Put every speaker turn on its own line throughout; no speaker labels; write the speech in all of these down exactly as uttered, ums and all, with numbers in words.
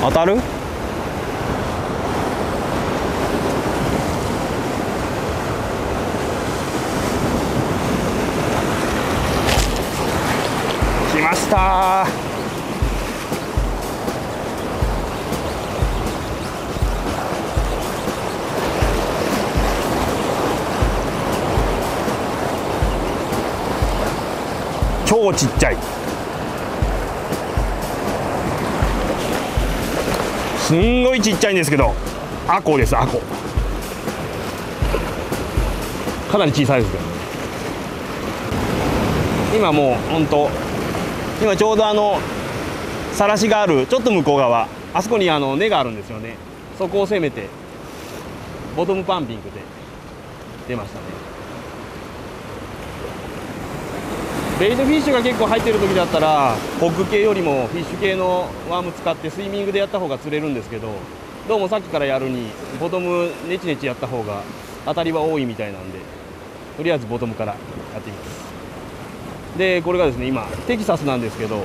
当たる？来ましたー。超ちっちゃい。すんごいちっちゃいんですけど、アコです。アコ。かなり小さいですけどね。今もう本当、今ちょうどあのさらしがあるちょっと向こう側、あそこにあの根があるんですよね。そこを攻めてボトムパンピングで出ましたね。ベイトフィッシュが結構入ってる時だったらホッグ系よりもフィッシュ系のワーム使ってスイミングでやった方が釣れるんですけど、どうもさっきからやるにボトムネチネチやった方が当たりは多いみたいなんで、とりあえずボトムからやってみます。でこれがですね、今テキサスなんですけど、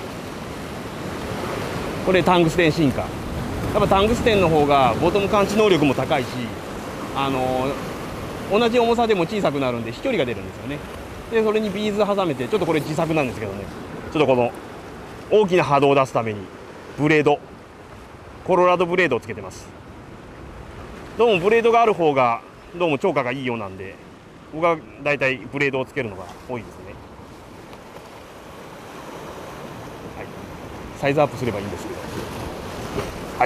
これタングステンシンカー。やっぱタングステンの方がボトム感知能力も高いし、あの同じ重さでも小さくなるんで飛距離が出るんですよね。でそれにビーズ挟めて、ちょっとこれ自作なんですけどね、ちょっとこの大きな波動を出すためにブレード、コロラドブレードをつけてます。どうもブレードがある方がどうも釣果がいいようなんで、僕はだいたいブレードをつけるのが多いですね。はい、サイズアップすればいいんですけど、はい。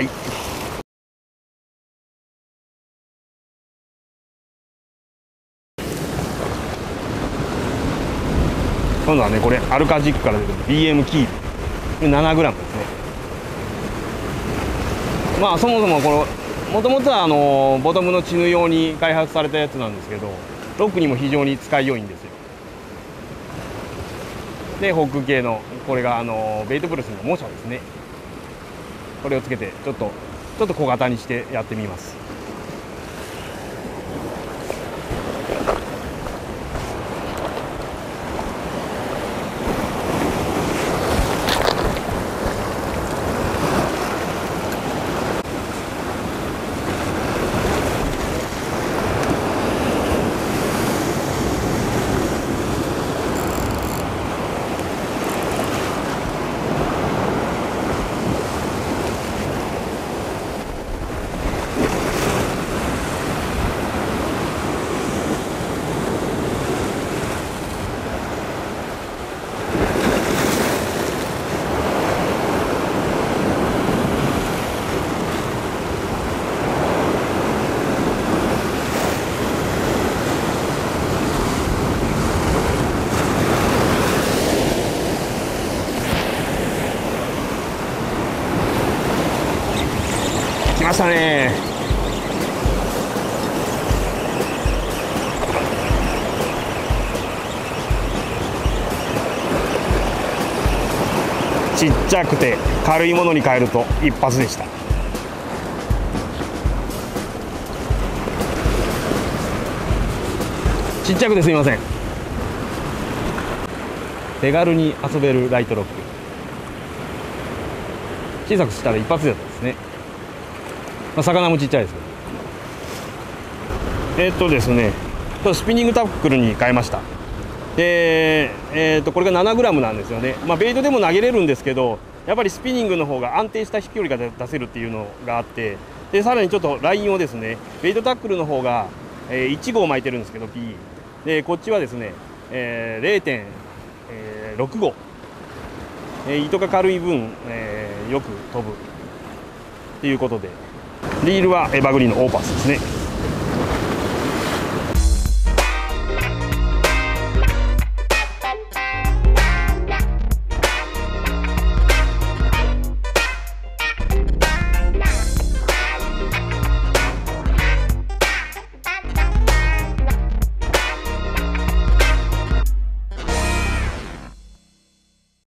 今度はね、これアルカジックから出てる ビーエム キープ ななグラム ですね。まあそもそもこのもともとはあのボトムのチヌ用に開発されたやつなんですけど、ロックにも非常に使いよいんですよ。でホッグ系のこれがあのベイトブルスのモシャですね。これをつけてちょっとちょっと小型にしてやってみます。来ましたね。ちっちゃくて軽いものに変えると一発でした。ちっちゃくてすみません。手軽に遊べるライトロック。小さくしたら一発だったですね。まあ、魚もちっちゃいですけど。えー、っとですね、スピニングタックルに変えました。で、えー、っとこれが ななグラム なんですよね。まあ、ベイトでも投げれるんですけど、やっぱりスピニングの方が安定した飛距離が出せるっていうのがあって、でさらにちょっとラインをですね、ベイトタックルの方が、えー、いち号巻いてるんですけど P で、こっちはですね、えー、れいてんろく号、えー、糸が軽い分、えー、よく飛ぶっていうことで、リールはエバグリーンのオーパスですね。